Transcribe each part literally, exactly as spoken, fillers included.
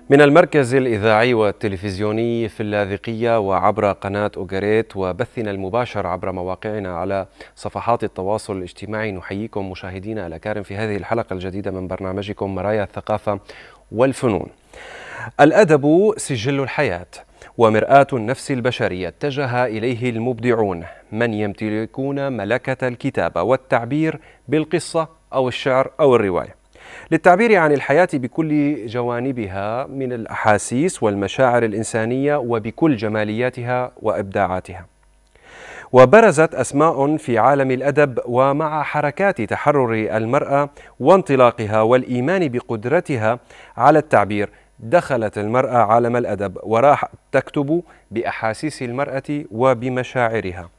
من المركز الإذاعي والتلفزيوني في اللاذقية وعبر قناة أوغاريت وبثنا المباشر عبر مواقعنا على صفحات التواصل الاجتماعي، نحييكم مشاهدينا الأكارم في هذه الحلقة الجديدة من برنامجكم مرايا الثقافة والفنون. الأدب سجل الحياة ومرآة النفس البشرية اتجه إليه المبدعون من يمتلكون ملكة الكتابة والتعبير بالقصة أو الشعر أو الرواية، للتعبير عن الحياة بكل جوانبها من الأحاسيس والمشاعر الإنسانية وبكل جمالياتها وإبداعاتها. وبرزت أسماء في عالم الأدب، ومع حركات تحرر المرأة وانطلاقها والإيمان بقدرتها على التعبير دخلت المرأة عالم الأدب وراحت تكتب بأحاسيس المرأة وبمشاعرها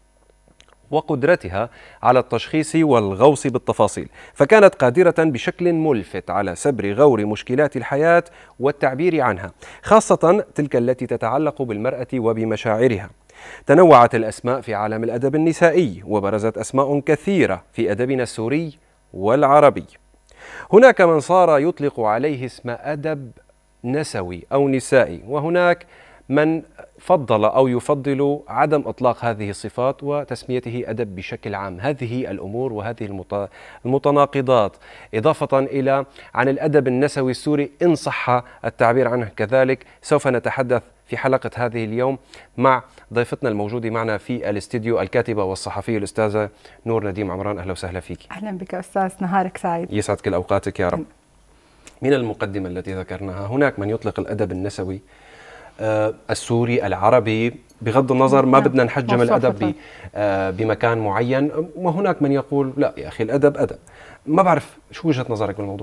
وقدرتها على التشخيص والغوص بالتفاصيل، فكانت قادرة بشكل ملفت على سبر غور مشكلات الحياة والتعبير عنها، خاصة تلك التي تتعلق بالمرأة وبمشاعرها. تنوعت الأسماء في عالم الأدب النسائي وبرزت أسماء كثيرة في أدبنا السوري والعربي. هناك من صار يطلق عليه اسم أدب نسوي أو نسائي، وهناك من فضل أو يفضل عدم إطلاق هذه الصفات وتسميته أدب بشكل عام. هذه الأمور وهذه المتناقضات، إضافة إلى عن الأدب النسوي السوري إن صح التعبير عنه كذلك، سوف نتحدث في حلقة هذه اليوم مع ضيفتنا الموجودة معنا في الاستديو الكاتبة والصحفية الأستاذة نور نديم عمران. أهلا وسهلا فيك. أهلا بك أستاذ، نهارك سعيد. يسعد كل أوقاتك يا رب. من المقدمة التي ذكرناها، هناك من يطلق الأدب النسوي آه السوري العربي، بغض النظر ما بدنا نحجم الأدب آه بمكان معين، وهناك من يقول لا يا أخي الأدب أدب. ما بعرف شو وجهة نظرك بالموضوع؟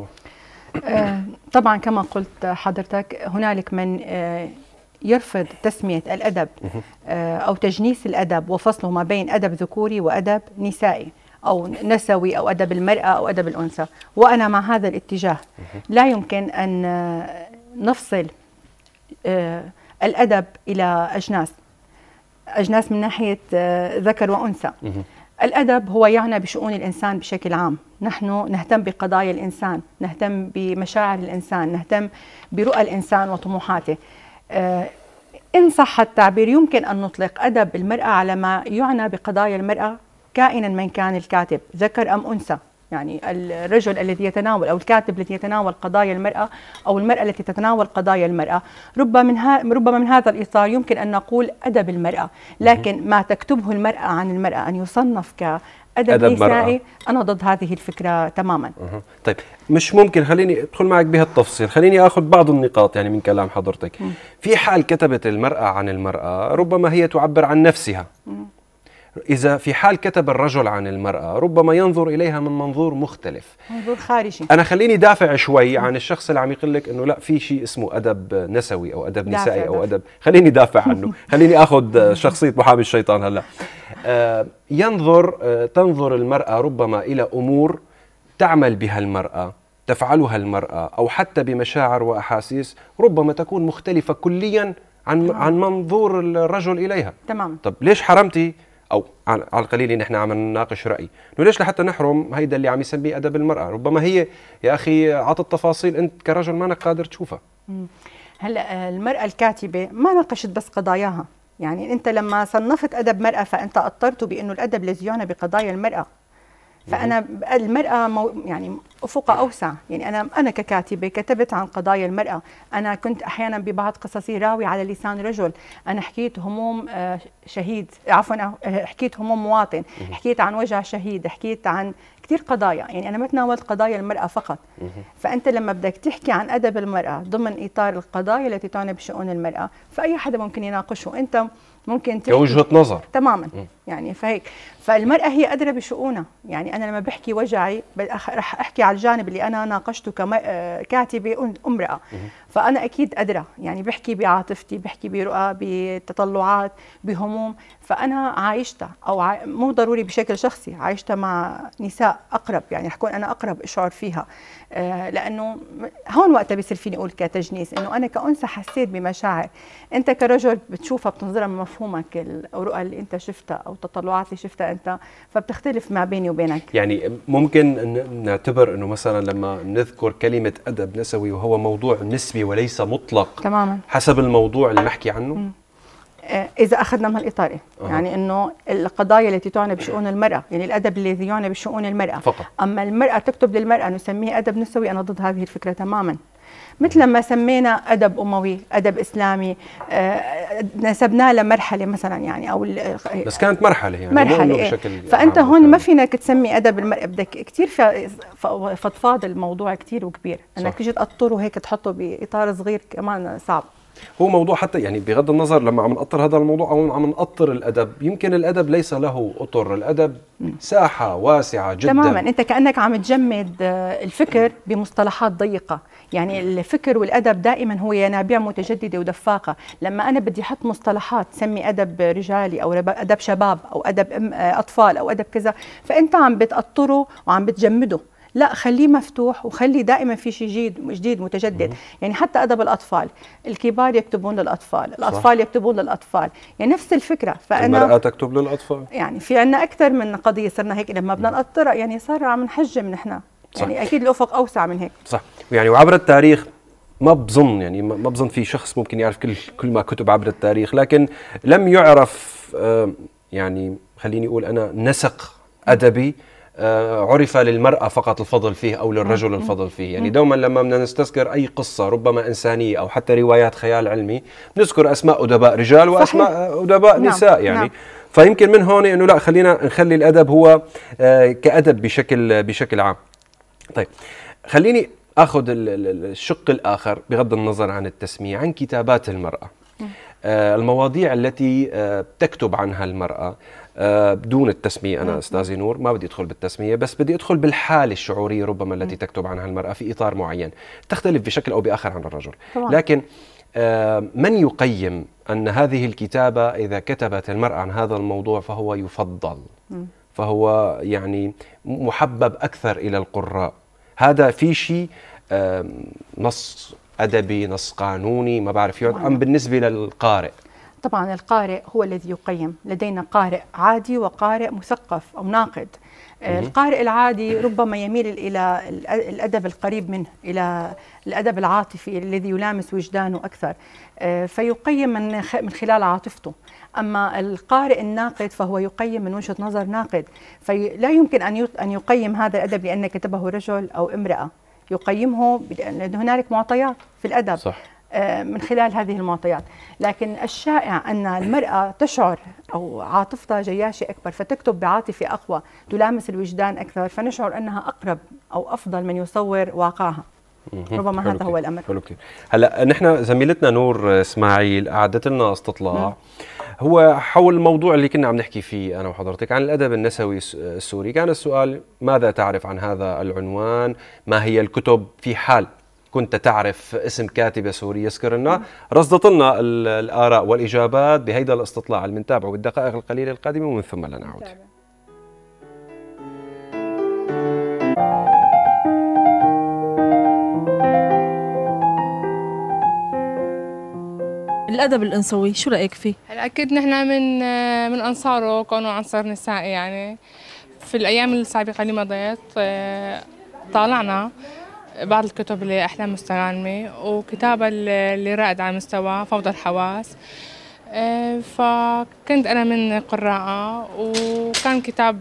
آه طبعا كما قلت حضرتك، هنالك من آه يرفض تسمية الأدب آه أو تجنيس الأدب وفصله ما بين أدب ذكوري وأدب نسائي أو نسوي أو أدب المرأة أو أدب الأنثى، وأنا مع هذا الاتجاه. لا يمكن أن نفصل آه الأدب إلى أجناس أجناس من ناحية آه ذكر وأنثى. الأدب هو يعنى بشؤون الإنسان بشكل عام، نحن نهتم بقضايا الإنسان، نهتم بمشاعر الإنسان، نهتم برؤى الإنسان وطموحاته. آه إن صح التعبير يمكن أن نطلق أدب المرأة على ما يعنى بقضايا المرأة كائنا من كان الكاتب، ذكر أم أنثى، يعني الرجل الذي يتناول أو الكاتب الذي يتناول قضايا المرأة أو المرأة التي تتناول قضايا المرأة. ربما من, ربما من هذا الإطار يمكن أن نقول أدب المرأة، لكن ما تكتبه المرأة عن المرأة أن يصنف كأدب نسائي، أنا ضد هذه الفكرة تماما. أه. طيب مش ممكن، خليني أدخل معك بهالتفصيل، خليني أخذ بعض النقاط يعني من كلام حضرتك. م. في حال كتبت المرأة عن المرأة ربما هي تعبر عن نفسها. م. إذا في حال كتب الرجل عن المرأة ربما ينظر إليها من منظور مختلف، منظور خارجي. أنا خليني دافع شوي عن الشخص اللي عم يقول لك إنه لا في شيء اسمه أدب نسوي أو أدب نسائي أو أدب، خليني دافع عنه، خليني أخذ شخصية محامي الشيطان هلا. آه ينظر آه تنظر المرأة ربما إلى أمور تعمل بها المرأة، تفعلها المرأة، أو حتى بمشاعر وأحاسيس ربما تكون مختلفة كليا عن تمام. عن منظور الرجل إليها. تمام. طب ليش حرمتي، أو على القليل نحن عم نناقش رأي، إنه ليش لحتى نحرم هيدا اللي عم يسميه أدب المرأة؟ ربما هي يا أخي عطت تفاصيل أنت كرجل ما انك قادر تشوفها. هلا المرأة الكاتبة ما ناقشت بس قضاياها، يعني أنت لما صنفت أدب مرأة فأنت أطرت بأنه الأدب الذي يعنى بقضايا المرأة، فأنا المرأة مو يعني أفقها أوسع، يعني أنا أنا ككاتبة كتبت عن قضايا المرأة، أنا كنت أحيانا ببعض قصصي راوي على لسان رجل، أنا حكيت هموم شهيد، عفوا حكيت هموم مواطن، حكيت عن وجع شهيد، حكيت عن كثير قضايا، يعني أنا ما تناولت قضايا المرأة فقط. فأنت لما بدك تحكي عن أدب المرأة ضمن إطار القضايا التي تعنى بشؤون المرأة، فأي حدا ممكن يناقشه، أنت ممكن تحكي كوجهة نظر تماما. م. يعني فهيك، فالمرأة هي أدرى بشؤونها، يعني أنا لما بحكي وجعي رح أحكي على الجانب اللي أنا ناقشته ككاتبة امرأة، فأنا أكيد أدرى، يعني بحكي بعاطفتي، بحكي برؤى، بتطلعات، بهموم، فأنا عايشتها، أو عاي... مو ضروري بشكل شخصي، عايشتها مع نساء أقرب، يعني حكون أنا أقرب أشعر فيها، آه لأنه هون وقتها بيصير فيني أقول كتجنيس، إنه أنا كأنثى حسيت بمشاعر، أنت كرجل بتشوفها بتنظرها من مفهومك، الرؤى اللي أنت شفتها أو التطلعات اللي شفتها أنت، فبتختلف ما بيني وبينك. يعني ممكن نعتبر إنه مثلا لما نذكر كلمة أدب نسوي وهو موضوع نسبي وليس مطلق تماما حسب الموضوع اللي نحكي عنه. م. إذا أخذنا من الإطار أه. يعني أنه القضايا التي تعنى بشؤون المرأة، يعني الأدب الذي يعنى بشؤون المرأة فقط. أما المرأة تكتب للمرأة نسميه أدب نسوي، أنا ضد هذه الفكرة تماما. مثل ما سمينا أدب أموي، أدب إسلامي، آه نسبناه لمرحلة مثلا يعني، أو بس كانت مرحلة يعني مرحلة إيه. بشكل فأنت هون ما فينك تسمي أدب المرأة، بدك كثير فضفاض الموضوع كثير وكبير، أنك تيجي تقطره هيك تحطه بإطار صغير كمان صعب. هو موضوع حتى يعني بغض النظر لما عم نقطر هذا الموضوع او عم نقطر الادب، يمكن الادب ليس له اطر، الادب ساحه واسعه جدا تماما. انت كانك عم تجمد الفكر بمصطلحات ضيقه، يعني الفكر والادب دائما هو ينابيع متجدده ودفاقه. لما انا بدي احط مصطلحات سمي ادب رجالي او ادب شباب او ادب اطفال او ادب كذا، فانت عم بتقطره وعم بتجمده. لا، خليه مفتوح وخلي دائما في شيء جديد جديد متجدد. يعني حتى ادب الاطفال، الكبار يكتبون للاطفال، الاطفال صح. يكتبون للاطفال، يعني نفس الفكره. فانا المرأة تكتب للاطفال، يعني في عندنا اكثر من قضيه صرنا هيك لما بدنا نقطر، يعني صار عم نحجم نحن، يعني اكيد الافق اوسع من هيك. صح. يعني وعبر التاريخ ما بظن يعني ما بظن في شخص ممكن يعرف كل كل ما كتب عبر التاريخ، لكن لم يعرف يعني خليني اقول انا نسق ادبي عرف للمرأة فقط الفضل فيه أو للرجل الفضل فيه. يعني دوما لما بدنا نستذكر أي قصة ربما إنسانية أو حتى روايات خيال علمي نذكر أسماء أدباء رجال وأسماء صحيح. أدباء نعم. نساء يعني نعم. فيمكن من هون إنه لا، خلينا نخلي الأدب هو كأدب بشكل بشكل عام. طيب خليني أخذ الشق الآخر بغض النظر عن التسمية، عن كتابات المرأة، المواضيع التي تكتب عنها المرأة بدون التسمية. أنا أستاذي نور ما بدي أدخل بالتسمية، بس بدي أدخل بالحالة الشعورية ربما التي تكتب عنها المرأة في إطار معين تختلف بشكل أو بآخر عن الرجل. لكن من يقيم أن هذه الكتابة إذا كتبت المرأة عن هذا الموضوع فهو يفضل، فهو يعني محبب أكثر إلى القراء؟ هذا في شيء نص أدبي، نص قانوني، ما بعرف يعد أم بالنسبة للقارئ؟ طبعا القارئ هو الذي يقيم. لدينا قارئ عادي وقارئ مثقف أو ناقد. القارئ العادي ربما يميل إلى الأدب القريب منه، إلى الأدب العاطفي الذي يلامس وجدانه أكثر، فيقيم من من خلال عاطفته. أما القارئ الناقد فهو يقيم من وجهة نظر ناقد، فلا يمكن أن أن يقيم هذا الأدب لأن كتبه رجل أو امرأة، يقيمه لأن هنالك معطيات في الأدب صح. من خلال هذه المعطيات. لكن الشائع أن المرأة تشعر أو عاطفتها جياشة أكبر فتكتب بعاطفة أقوى تلامس الوجدان أكثر، فنشعر أنها أقرب أو أفضل من يصور واقعها. ربما هذا هو الأمر. حلو كتير. هلا نحن زميلتنا نور اسماعيل أعدت لنا استطلاع هو حول الموضوع اللي كنا عم نحكي فيه أنا وحضرتك عن الأدب النسوي السوري. كان السؤال: ماذا تعرف عن هذا العنوان؟ ما هي الكتب في حال كنت تعرف اسم كاتبة سورية يذكر لنا؟ رصدت لنا الآراء والإجابات بهيدا الاستطلاع اللي بنتابعه بالدقائق القليلة القادمة، ومن ثم لنعود. الأدب الأنثوي شو رأيك فيه؟ هلا أكيد نحن من من أنصاره كونه عنصر نسائي. يعني في الأيام السابقة اللي مضت طالعنا بعض الكتب اللي أحلام مستغانمة وكتابة اللي رائد على مستوى فوضى الحواس، فكنت أنا من قراءة، وكان كتاب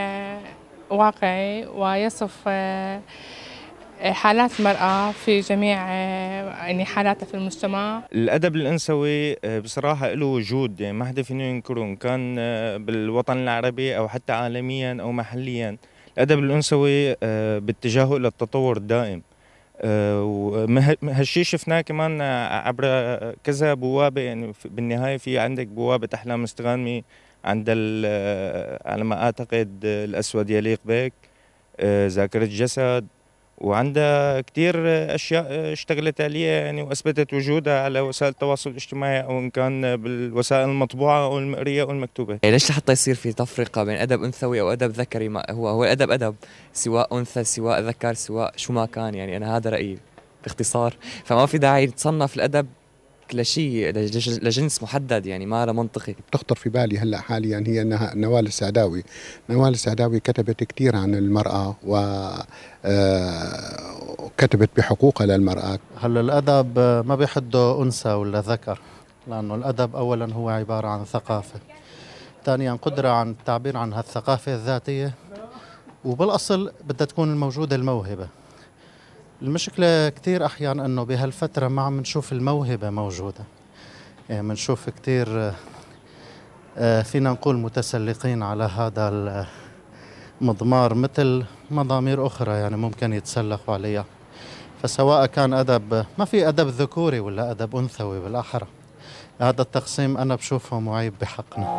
واقعي ويصف حالات المرأة في جميع يعني حالاتها في المجتمع. الأدب الأنثوي بصراحة له وجود، يعني ما حدا فينا ينكره، كان بالوطن العربي أو حتى عالميا أو محليا. الأدب الأنثوي باتجاهه إلى التطور الدائم، وهالشيء شفناه كمان عبر كذا بوابة. يعني بالنهاية في عندك بوابة أحلام مستغانمي عند على ما أعتقد الأسود يليق بك، ذاكرة جسد، وعندها كتير أشياء اشتغلت عليها يعني وأثبتت وجودها على وسائل التواصل الاجتماعي، أو إن كان بالوسائل المطبوعة أو المقرية أو المكتوبة. ليش لحتى يصير في تفرقة بين أدب أنثوي أو أدب ذكري؟ ما هو هو الأدب أدب، سواء أنثى سواء ذكر سواء شو ما كان. يعني أنا هذا رأيي باختصار. فما في داعي تصنف الأدب لشيء لجنس محدد، يعني ما له منطقي. تخطر في بالي هلا حاليا هي انها نوال السعداوي. نوال السعداوي كتبت كثير عن المرأة، و كتبت بحقوقها للمرأة. هلا الأدب ما بيحده أنثى ولا ذكر، لأنه الأدب أولا هو عبارة عن ثقافة، ثانيا قدرة عن التعبير عن هالثقافة الذاتية، وبالأصل بدها تكون الموجودة الموهبة. المشكلة كتير أحيانا أنه بهالفترة ما عم نشوف الموهبة موجودة، يعني بنشوف كتير فينا نقول متسلقين على هذا المضمار مثل مضامير أخرى يعني ممكن يتسلقوا عليها. فسواء كان أدب، ما في أدب ذكوري ولا أدب أنثوي بالأحرى، هذا التقسيم أنا بشوفه معيب بحقنا.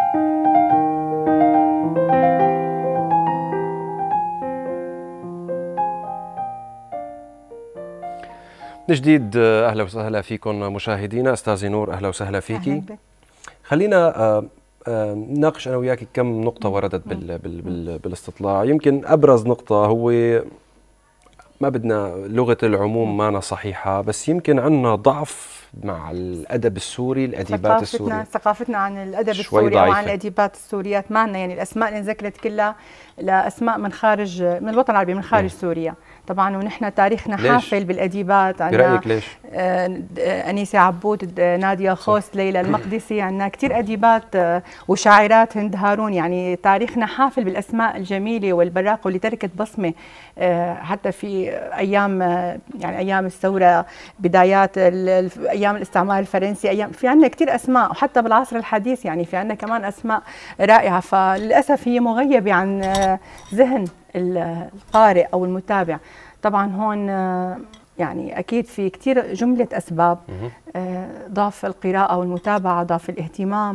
من جديد أهلا وسهلا فيكم مشاهدينا. أستاذة نور أهلا وسهلا فيكي. خلينا نناقش أنا وياك كم نقطة وردت بال بال بال بالاستطلاع. يمكن أبرز نقطة هو ما بدنا لغة العموم مانا صحيحة، بس يمكن عندنا ضعف مع الأدب السوري، الأديبات السورية. ثقافتنا عن الأدب السوري وعن الأديبات السوريات معنا، يعني الأسماء اللي انذكرت كلها لأسماء من خارج من الوطن العربي، من خارج م. سوريا طبعا. ونحن تاريخنا ليش؟ حافل بالأديبات. عندنا برأيك ليش؟ آه أنيسة عبود، نادية خوست، ليلى المقدسي، عندنا كثير أديبات آه وشاعرات، هند هارون. يعني تاريخنا حافل بالأسماء الجميلة والبراقة واللي تركت بصمة آه حتى في أيام آه يعني أيام الثورة، بدايات أيام الاستعمار الفرنسي، أيام في عندنا كثير أسماء، وحتى بالعصر الحديث يعني في عندنا كمان أسماء رائعة. فللأسف هي مغيبة عن آه ذهن القارئ أو المتابع. طبعا هون يعني أكيد في كتير جملة أسباب، ضعف القراءة والمتابعة، ضعف الاهتمام.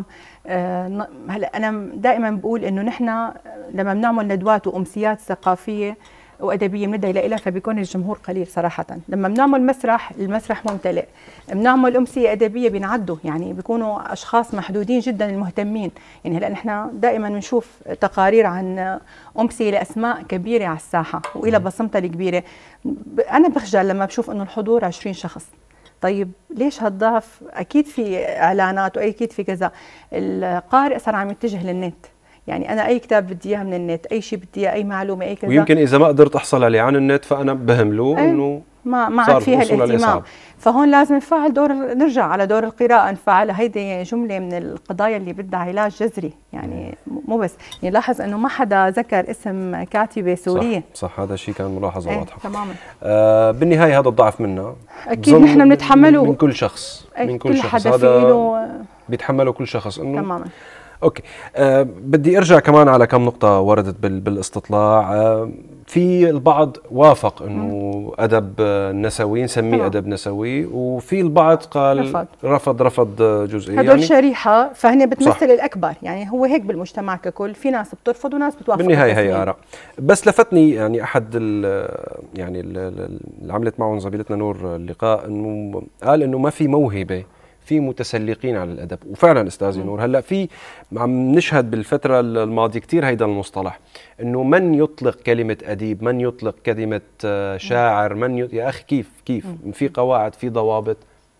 هلا أنا دائما بقول إنه نحن لما بنعمل ندوات وأمسيات ثقافية وأدبية بندعي لها فبيكون الجمهور قليل صراحة. لما بنعمل مسرح المسرح ممتلئ، بنعمل أمسية أدبية بنعدوا يعني بيكونوا أشخاص محدودين جدا المهتمين. يعني هلا نحن دائما بنشوف تقارير عن أمسية لأسماء كبيرة على الساحة وإلى بصمتها الكبيرة. أنا بخجل لما بشوف إنه الحضور عشرين شخص. طيب ليش هالضعف؟ أكيد في إعلانات وأكيد في كذا. القارئ صار عم يتجه للنت، يعني أنا أي كتاب بدي إياه من النت، أي شيء بدي إياه، أي معلومة، أي كذا. ويمكن إذا ما قدرت أحصل عليه عن النت فأنا بهمله إنه ما ما عاد فيها الاهتمام. فهون لازم نفعل دور، نرجع على دور القراءة نفعلها. هيدي جملة من القضايا اللي بدها علاج جذري، يعني مو بس يعني لاحظ إنه ما حدا ذكر اسم كاتبة سورية. صح, صح، هذا الشيء كان ملاحظة ايه واضحة تماما. آه بالنهاية هذا الضعف منا أكيد نحن بنتحمله من كل شخص، من كل, كل شخص هذا بيتحمله كل شخص إنه تماما. اوكي. أه بدي ارجع كمان على كم نقطة وردت بالاستطلاع. أه في البعض وافق انه ادب نسوي، نسميه ادب نسوي، وفي البعض قال رفض رفض, رفض جزئي. هدول يعني شريحة، فهن بتمثل صح. الأكبر، يعني هو هيك بالمجتمع ككل، في ناس بترفض وناس بتوافق. بالنهاية هي آراء. بس لفتني يعني أحد ال يعني اللي عملت معهم زميلتنا نور اللقاء انه قال انه ما في موهبة، في متسلقين على الادب. وفعلا استاذ نور هلا في عم نشهد بالفتره الماضيه كثير هيدا المصطلح، انه من يطلق كلمه اديب، من يطلق كلمه شاعر، من يطلق يا اخي كيف كيف في قواعد، في ضوابط.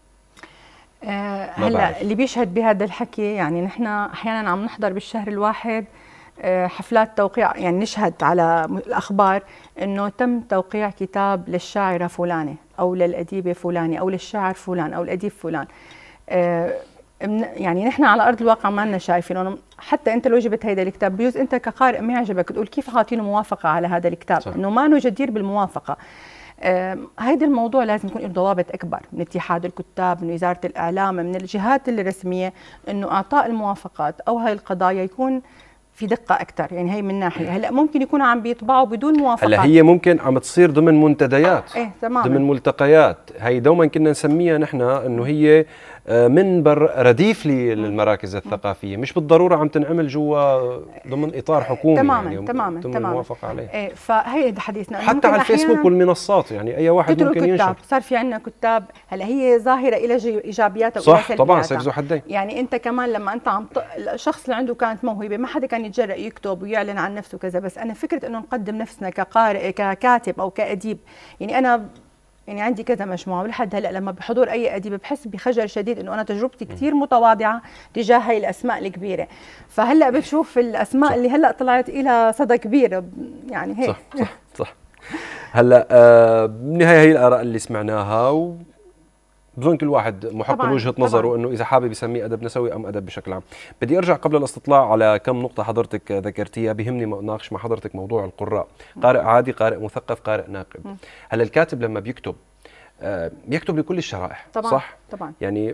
آه هلا اللي بيشهد بهذا الحكي يعني نحن احيانا عم نحضر بالشهر الواحد آه حفلات توقيع، يعني نشهد على الاخبار انه تم توقيع كتاب للشاعره فلانه او للاديبه فلانه او للشاعر فلان او الاديب فلان. آه يعني نحن على ارض الواقع ما لنا شايفين. حتى انت لو جبت هيدا الكتاب بيجوز انت كقارئ ما يعجبك، تقول كيف عاطينه موافقه على هذا الكتاب، صح. انه ما له جدير بالموافقه. آه هيدا الموضوع لازم يكون له ضوابط اكبر من اتحاد الكتاب، من وزاره الاعلام، من الجهات الرسميه، انه اعطاء الموافقات او هاي القضايا يكون في دقة أكثر. يعني هي من ناحية. هلا ممكن يكونوا عم بيطبعوا بدون موافقات. هلا هي ممكن عم تصير ضمن منتديات، ايه تماما، ضمن ملتقيات. هي دوما كنا نسميها نحن انه هي منبر رديف للمراكز الثقافية، مش بالضرورة عم تنعمل جوا ضمن إطار حكومي. تماما يعني تماما ضمن تماما الموافقة عليه. ايه فهي حديثنا حتى على الفيسبوك والمنصات، يعني أي واحد ممكن ينشر. صار في عندنا كتاب. هلا هي ظاهرة إلى إيجابياتها وإلى صح سلبياتها. طبعا، سيف ذو حدين. يعني أنت كمان لما أنت عم ط... الشخص اللي عنده كانت موهبة ما حدا كان يتجرأ يكتب ويعلن عن نفسه كذا، بس أنا فكرة إنه نقدم نفسنا كقارئ ككاتب أو كأديب. يعني أنا يعني عندي كذا مجموعه ولحد هلا لما بحضور اي اديب بحس بخجل شديد انه انا تجربتي كثير متواضعه تجاه هي الاسماء الكبيره. فهلا بتشوف الاسماء صح. اللي هلا طلعت الى صدى كبير يعني هيك. صح صح صح. هلا آه بالنهايه هي الاراء اللي سمعناها و بظن كل واحد محق وجهه نظره انه اذا حابب يسميه ادب نسوي ام ادب بشكل عام. بدي ارجع قبل الاستطلاع على كم نقطه حضرتك ذكرتيها، بهمني اناقش مع حضرتك موضوع القراء، قارئ عادي، قارئ مثقف، قارئ ناقد. هلا الكاتب لما بيكتب آه بيكتب لكل الشرائح، طبعا صح؟ طبعا. يعني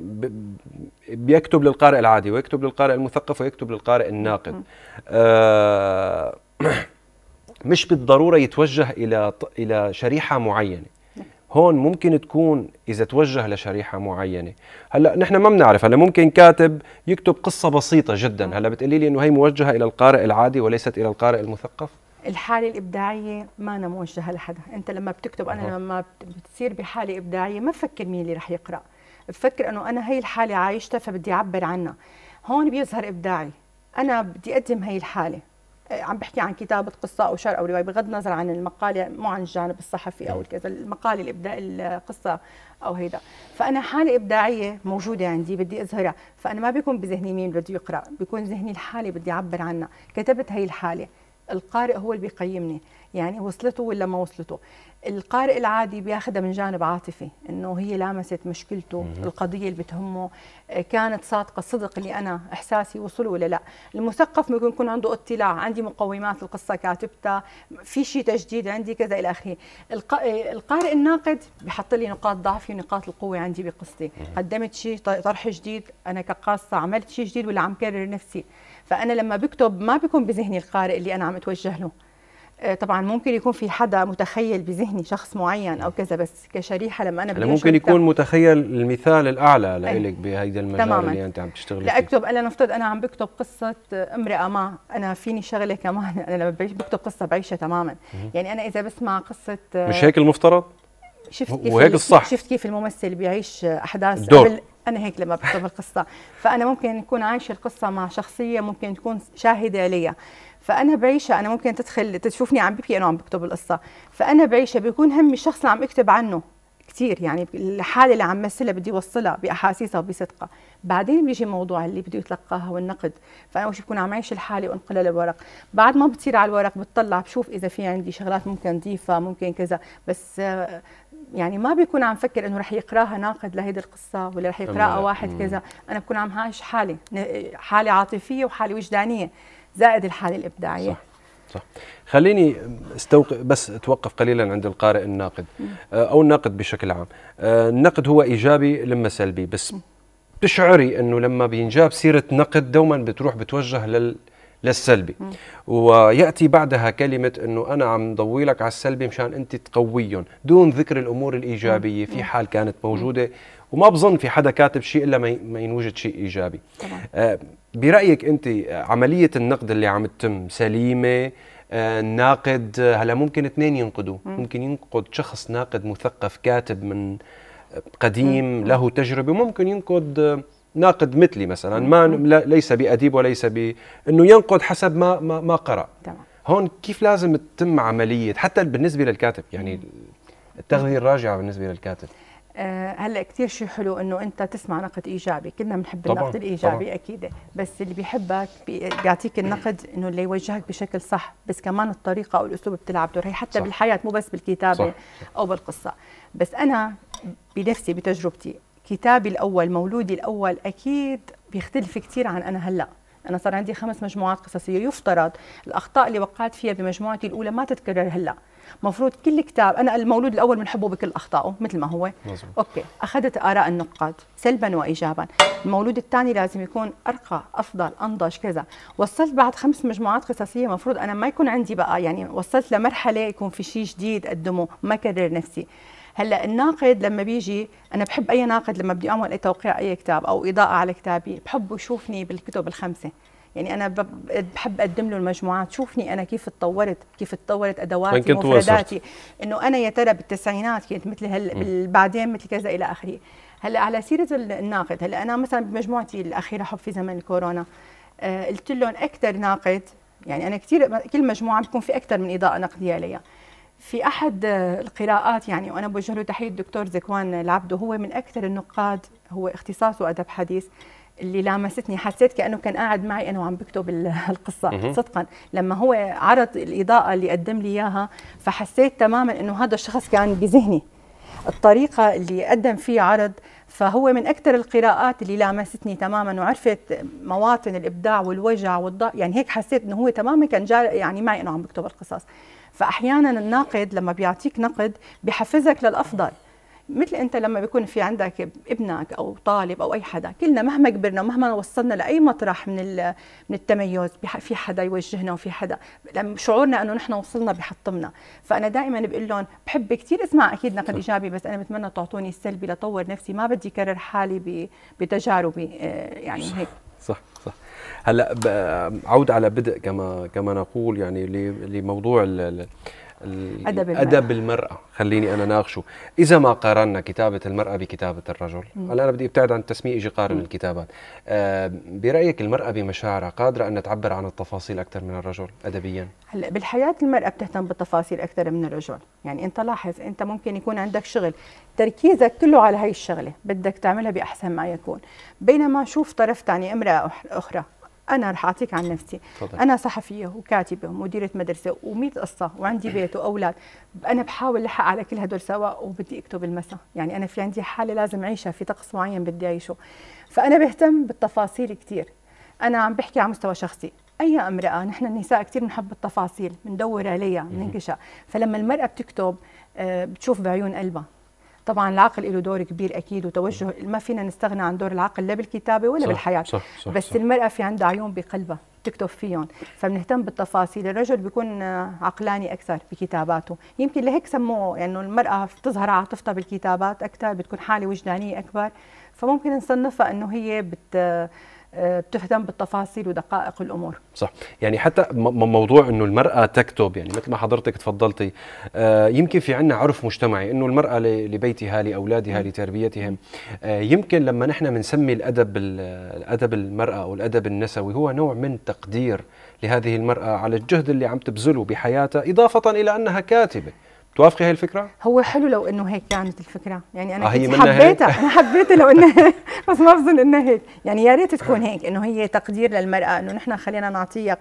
بيكتب للقارئ العادي ويكتب للقارئ المثقف ويكتب للقارئ الناقد. آه مش بالضروره يتوجه الى الى شريحه معينه. هون ممكن تكون إذا توجه لشريحة معينة. هلا نحن ما بنعرف، هلا ممكن كاتب يكتب قصة بسيطة جدا، هلا بتقولي لي إنه هي موجهة إلى القارئ العادي وليست إلى القارئ المثقف؟ الحالة الإبداعية ما أنا موجهة لحدا، أنت لما بتكتب أنا أه. لما بتصير بحالة إبداعية ما بفكر مين اللي رح يقرأ، بفكر إنه أنا هي الحالة عايشتها فبدي أعبر عنها. هون بيظهر إبداعي، أنا بدي أقدم هي الحالة. عم بحكي عن كتابة قصة أو شعر أو رواية بغض النظر عن المقالة، مو عن الجانب الصحفي أو كذا، المقالة الإبداع القصة أو هيدا. فأنا حالة إبداعية موجودة عندي بدي أظهرها، فأنا ما بيكون بذهني مين بده يقرأ، بيكون ذهني الحالة بدي أعبر عنها، كتبت هي الحالة. القارئ هو اللي بيقيمني، يعني وصلته ولا ما وصلته. القارئ العادي بياخذها من جانب عاطفي، انه هي لامست مشكلته، القضيه اللي بتهمه، كانت صادقه، الصدق اللي انا احساسي وصله ولا لا. المثقف ممكن يكون عنده اطلاع، عندي مقومات القصه كاتبتها، في شيء تجديد عندي كذا الى اخره. القارئ الناقد بحط لي نقاط ضعفي ونقاط القوه عندي بقصتي، قدمت شيء طرح جديد، انا كقاصه عملت شيء جديد ولا عم كرر نفسي. فانا لما بكتب ما بيكون بذهني القارئ اللي انا عم اتوجه له. طبعا ممكن يكون في حدا متخيل بذهني شخص معين او كذا، بس كشريحه لما انا بدي ممكن يكون متخيل المثال الاعلى لإلك بهيدا المجال تماماً. اللي انت عم تشتغلي فيه. فيه. لاكتب انا نفترض انا عم بكتب قصه امراه، ما انا فيني شغله كمان، انا لما بكتب قصه بعيشها تماما. يعني انا اذا بسمع قصه، مش هيك المفترض؟ شفت كيف وهيك الصح. شفت كيف الممثل بيعيش احداث الدور. قبل، انا هيك لما بكتب القصه. فانا ممكن يكون عايشه القصه مع شخصيه ممكن تكون شاهده عليها، فانا بعيشها. انا ممكن تدخل تشوفني عم ببكي انا عم بكتب القصه، فانا بعيشها. بيكون همي الشخص اللي عم اكتب عنه كثير، يعني الحاله اللي عم مثلها بدي اوصلها باحاسيسها وبصدقها. بعدين بيجي موضوع اللي بده يتلقاها والنقد، فانا اول شيء بكون عم عايش الحاله وانقلها للورق. بعد ما بتصير على الورق بتطلع بشوف اذا في عندي شغلات ممكن اضيفها، ممكن كذا، بس يعني ما بيكون عم فكر انه رح يقراها ناقد لهيدي القصه ولا رح يقراها واحد كذا. انا بكون عم عايش حالي، حاله عاطفيه وحاله وجدانيه زائد الحاله الابداعيه. صح صح. خليني استوقف بس اتوقف قليلا عند القارئ الناقد او الناقد بشكل عام. النقد هو ايجابي لما سلبي، بس بتشعري انه لما بينجاب سيره نقد دوما بتروح بتوجه لل للسلبي، م. وياتي بعدها كلمه انه انا عم ضوي لك على السلبي مشان انت تقويهم دون ذكر الامور الايجابيه في حال كانت موجوده. وما بظن في حدا كاتب شيء الا ما ينوجد شيء ايجابي. آه برايك انت عمليه النقد اللي عم تتم سليمه؟ آه الناقد هلا ممكن اثنين ينقدوا، م. ممكن ينقد شخص ناقد مثقف كاتب من قديم م. له تجربه، وممكن ينقد ناقد مثلي مثلا ما ليس بأديب وليس ب انه ينقد حسب ما ما, ما قرأ. تمام. هون كيف لازم تتم عمليه حتى بالنسبه للكاتب، يعني التغذيه الراجعه بالنسبه للكاتب؟ أه هلا كثير شيء حلو انه انت تسمع نقد ايجابي، كلنا بنحب النقد الايجابي طبعاً. اكيد، بس اللي بيحبك بيعطيك النقد انه اللي يوجهك بشكل صح، بس كمان الطريقه او الاسلوب بتلعب دور، هي حتى صح. بالحياه مو بس بالكتابه صح. او بالقصه. بس انا بنفسي بتجربتي كتابي الأول، مولودي الأول، أكيد بيختلف كثير عن أنا هلأ. أنا صار عندي خمس مجموعات قصصية، يفترض الأخطاء اللي وقعت فيها بمجموعتي الأولى ما تتكرر هلأ. مفروض كل كتاب، أنا المولود الأول بنحبه بكل أخطائه مثل ما هو مزبوط. أوكي، أخذت آراء النقاد سلبا وإيجابا. المولود الثاني لازم يكون أرقى، أفضل، أنضج كذا. وصلت بعد خمس مجموعات قصصية، مفروض أنا ما يكون عندي بقى، يعني وصلت لمرحلة يكون في شيء جديد أقدمه، ما كرر نفسي. هلا الناقد لما بيجي، انا بحب اي ناقد لما بدي اعمل اي توقيع اي كتاب او اضاءه على كتابي بحبه يشوفني بالكتب الخمسه. يعني انا بحب اقدم له المجموعات، شوفني انا كيف تطورت، كيف تطورت ادواتي ومفرداتي، انه انا يا ترى بالتسعينات كنت مثل هل بعدين مثل كذا الى اخره. هلا على سيره الناقد، هلا انا مثلا بمجموعتي الاخيره حب في زمن الكورونا، آه قلت لهم اكثر ناقد، يعني انا كثير كل مجموعه بيكون في اكثر من اضاءه نقديه عليها. في احد القراءات يعني، وانا بوجه له تحيه الدكتور زكوان العبدو، هو من اكثر النقاد، هو اختصاصه ادب حديث، اللي لامستني، حسيت كأنه كان قاعد معي أنا وعم بكتب القصة صدقا. لما هو عرض الإضاءة اللي قدم لي إياها فحسيت تماما أنه هذا الشخص كان بذهني، الطريقة اللي قدم فيه عرض. فهو من أكثر القراءات اللي لامستني تماما، وعرفت مواطن الإبداع والوجع والضعف، يعني هيك حسيت أنه هو تماما كان جاء يعني معي أنه عم بكتب القصص. فأحيانا الناقد لما بيعطيك نقد بيحفزك للأفضل، مثل انت لما بيكون في عندك ابنك او طالب او اي حدا، كلنا مهما كبرنا ومهما وصلنا لاي مطرح من من التميز في حدا يوجهنا وفي حدا لما شعورنا انه نحن وصلنا بحطمنا. فانا دائما بقول لهم بحب كثير اسمع اكيد نقد ايجابي، بس انا بتمنى تعطوني السلبي لطور نفسي، ما بدي اكرر حالي بتجاربي يعني هيك. صح صح. هلا عود على بدء كما كما نقول يعني لموضوع أدب المرأة. أدب المرأة، خليني أنا ناقشه. إذا ما قارنا كتابة المرأة بكتابة الرجل، هلا أنا بدي أبتعد عن التسمية، إجي قارن الكتابات. آه برأيك المرأة بمشاعرها قادرة أن تعبر عن التفاصيل أكثر من الرجل أدبيا؟ هلا بالحياة المرأة بتهتم بالتفاصيل أكثر من الرجل، يعني أنت لاحظ أنت ممكن يكون عندك شغل تركيزك كله على هاي الشغلة، بدك تعملها بأحسن ما يكون، بينما شوف طرف ثاني امرأة أخرى. أنا رح أعطيك عن نفسي، فضل. أنا صحفية وكاتبة ومديرة مدرسة ومئة قصة وعندي بيت وأولاد، أنا بحاول لحق على كل هدول سوا وبدي أكتب المساء، يعني أنا في عندي حالة لازم أعيشها، في طقس معين بدي أعيشه، فأنا بهتم بالتفاصيل كثير. أنا عم بحكي على مستوى شخصي، أي امرأة نحن النساء كثير بنحب التفاصيل، بندور عليها، بننكشها، فلما المرأة بتكتب بتشوف بعيون قلبها. طبعا العقل له دور كبير اكيد وتوجه، ما فينا نستغنى عن دور العقل لا بالكتابه ولا صح بالحياه، صح صح بس صح. المراه في عندها عيون بقلبها تكتب فيهم، فبنهتم بالتفاصيل. الرجل بيكون عقلاني اكثر بكتاباته، يمكن لهيك سموه يعني انه المراه بتظهر عاطفتها بالكتابات اكثر، بتكون حاله وجدانيه اكبر، فممكن نصنفها انه هي بت بتهتم بالتفاصيل ودقائق الامور. صح، يعني حتى موضوع انه المراه تكتب، يعني مثل ما حضرتك تفضلتي، آه يمكن في عندنا عرف مجتمعي انه المراه لبيتها لاولادها لتربيتهم. آه يمكن لما نحن بنسمي الادب الادب المراه او الادب النسوي هو نوع من تقدير لهذه المراه على الجهد اللي عم تبذله بحياتها، اضافه الى انها كاتبه. توافقي هاي الفكرة؟ هو حلو لو انه هيك كانت الفكرة، يعني انا آه حبيتها، انا حبيتها لو انها هيك، بس ما بظن انها هيك، يعني يا ريت تكون هيك، انه هي تقدير للمرأة، انه نحن خلينا نعطيك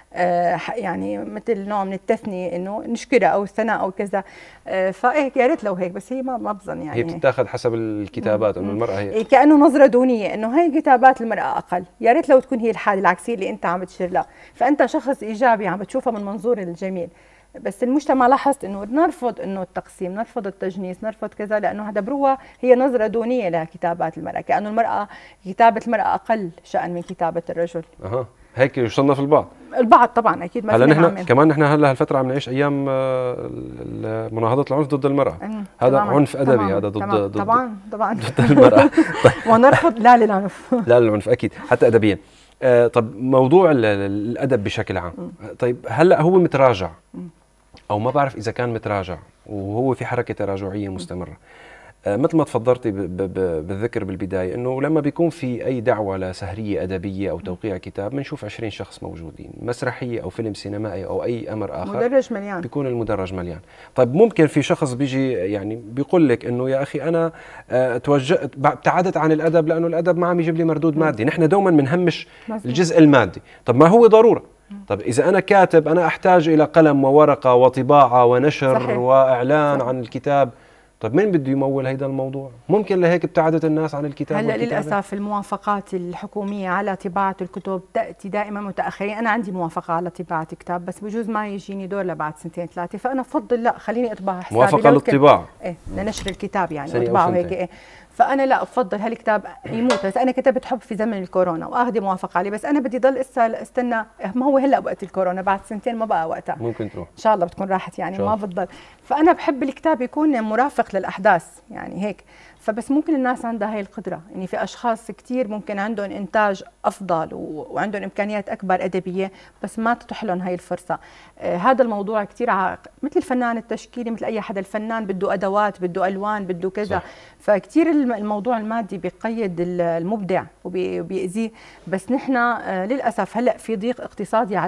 آه يعني مثل نوع من التثنية، انه نشكرها او الثناء او كذا، آه فهيك يا ريت لو هيك، بس هي ما ما بظن يعني هي بتتاخذ حسب الكتابات انه المرأة هي كأنه نظرة دونية، انه هي كتابات المرأة اقل، يا ريت لو تكون هي الحالة العكسية اللي انت عم بتشير لها، فانت شخص ايجابي عم بتشوفها من منظور الجميل. بس المجتمع لاحظت انه نرفض انه التقسيم، نرفض التجنيس، نرفض كذا، لانه هذا بروى هي نظره دونيه لكتابات المراه، كانه المراه كتابه المراه اقل شان من كتابه الرجل. اها هيك يصنف البعض البعض طبعا اكيد ما هلا فينا نحن نعمل. كمان نحن هلا هالفتره عم نعيش ايام مناهضه العنف ضد المراه، هذا طبعاً. عنف ادبي طبعاً. هذا ضد طبعا ضد طبعا طبعا ضد المراه طيب. ونرفض لا للعنف لا للعنف اكيد حتى ادبيا. آه طب موضوع الادب بشكل عام، طيب هلا هو متراجع او ما بعرف اذا كان متراجع وهو في حركه تراجعيه مستمره. آه مثل ما تفضلتي بالذكر بالبدايه انه لما بيكون في اي دعوه لسهريه ادبيه او توقيع كتاب بنشوف عشرين شخص موجودين، مسرحيه او فيلم سينمائي او اي امر اخر مدرج مليان، بيكون المدرج مليان. طيب ممكن في شخص بيجي يعني بيقول لك انه يا اخي انا آه توجهت ابتعدت عن الادب لانه الادب ما عم يجيب لي مردود مادي، نحن دوما بنهمش الجزء المادي، طب ما هو ضروره. طب إذا أنا كاتب أنا أحتاج إلى قلم وورقة وطباعة ونشر صحيح. وإعلان صح. عن الكتاب، طب مين بده يمول هيدا الموضوع؟ ممكن لهيك ابتعدت الناس عن الكتاب. هلا للأسف الموافقات الحكومية على طباعة الكتب تأتي دائما متأخرين، أنا عندي موافقة على طباعة كتاب بس بجوز ما يجيني دور لبعد سنتين ثلاثة، فأنا بفضل لا خليني أطبع حسابي موافقة للطباعة إيه لنشر الكتاب يعني أطبعه هيك إيه، فأنا لا أفضل هالكتاب يموت، بس أنا كتبت حب في زمن الكورونا وأخذ موافقة عليه، بس أنا بدي ضل إسا استنى، ما هو هلا وقت الكورونا، بعد سنتين ما بقى وقتها ممكن تروح إن شاء الله بتكون راحت يعني ما بتضل، فأنا بحب الكتاب يكون مرافق للأحداث يعني هيك، فبس ممكن الناس عندها هاي القدرة، يعني في أشخاص كتير ممكن عندهم إنتاج أفضل وعندهم إمكانيات أكبر أدبية بس ما تتيح لهم هاي الفرصة. آه هذا الموضوع كتير عائق، مثل الفنان التشكيلي مثل أي حدا، الفنان بده أدوات بده ألوان بده كذا صح. فكتير الموضوع المادي بيقيد المبدع وبيأذيه، بس نحن آه للأسف هلأ في ضيق اقتصادي على الكل،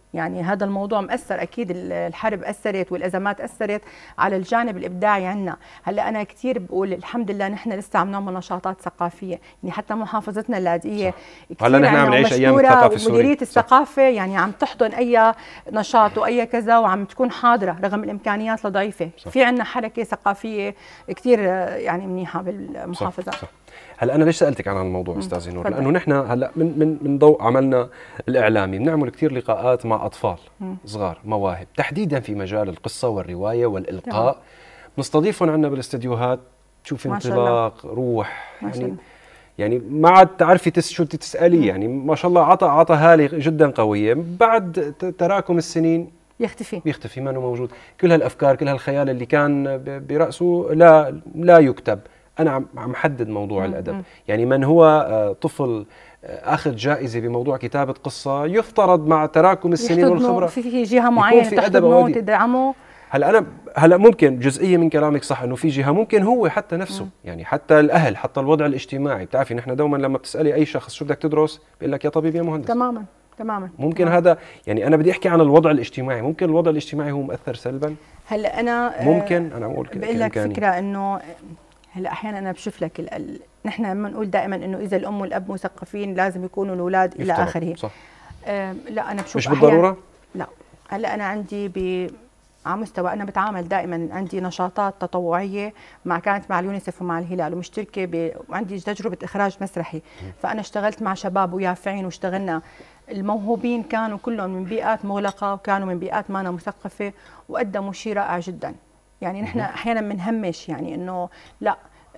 يعني هذا الموضوع مأثر اكيد، الحرب اثرت والازمات اثرت على الجانب الابداعي عندنا. هلا انا كثير بقول الحمد لله نحن لسه عم نعمل نشاطات ثقافيه، يعني حتى محافظتنا اللاذقيه هلا نحن عم نعيش ايام الثقافه السوريه، ومديريه الثقافه يعني عم تحضن اي نشاط واي كذا وعم تكون حاضره رغم الامكانيات الضعيفه. في عندنا حركه ثقافيه كثير يعني منيحه بالمحافظه. صح. صح. هلا انا ليش سالتك عن هالموضوع استاذ نور؟ لانه نحن هلا من من من ضوء عملنا الاعلامي بنعمل كثير لقاءات مع اطفال مم. صغار، مواهب تحديدا في مجال القصه والروايه والالقاء، بنستضيفهم عندنا بالاستديوهات، تشوفي انطلاق روح يعني يعني ما عاد تعرفي تس شو تسالي، يعني ما شاء الله عطى عطى هاله جدا قويه، بعد تراكم السنين يختفي يختفي ما انه موجود. كل هالافكار كل هالخيال اللي كان براسه لا لا يكتب. أنا عم عم حدد موضوع مم. الأدب، يعني من هو طفل أخذ جائزة بموضوع كتابة قصة يفترض مع تراكم السنين والخبرة في في جهة معينة تحضنه تدعمه. هلا أنا هلا ممكن جزئية من كلامك صح إنه في جهة، ممكن هو حتى نفسه مم. يعني حتى الأهل، حتى الوضع الاجتماعي. بتعرفي نحن دوما لما بتسألي أي شخص شو بدك تدرس بيقول لك يا طبيب يا مهندس. تماما تماما ممكن تمام. هذا يعني أنا بدي أحكي عن الوضع الاجتماعي، ممكن الوضع الاجتماعي هو مؤثر سلبا. هلا أنا ممكن أنا أقول بقول لك فكرة إنه هلا احيانا انا بشوف لك ال... ال... نحن لما نقول دائما انه اذا الام والاب مثقفين لازم يكونوا الاولاد الى اخره. صح. آه لا انا بشوف مش بالضروره. لا هلا انا عندي ب على مستوى انا بتعامل دائما، عندي نشاطات تطوعيه مع كانت مع اليونيسف ومع الهلال ومشتركه ب... وعندي تجربه اخراج مسرحي، فانا اشتغلت مع شباب ويافعين واشتغلنا. الموهوبين كانوا كلهم من بيئات مغلقه وكانوا من بيئات ما أنا مثقفه وقدموا شيء رائع جدا. يعني نحن احيانا بنهمش يعني انه لا